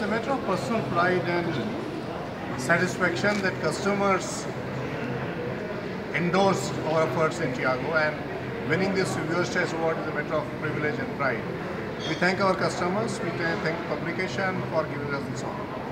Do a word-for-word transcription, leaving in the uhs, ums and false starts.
It's a matter of personal pride and satisfaction that customers endorsed our efforts in Tiago, and winning this Reviewers' Choice Award is a matter of privilege and pride. We thank our customers, we thank publication for giving us this honor.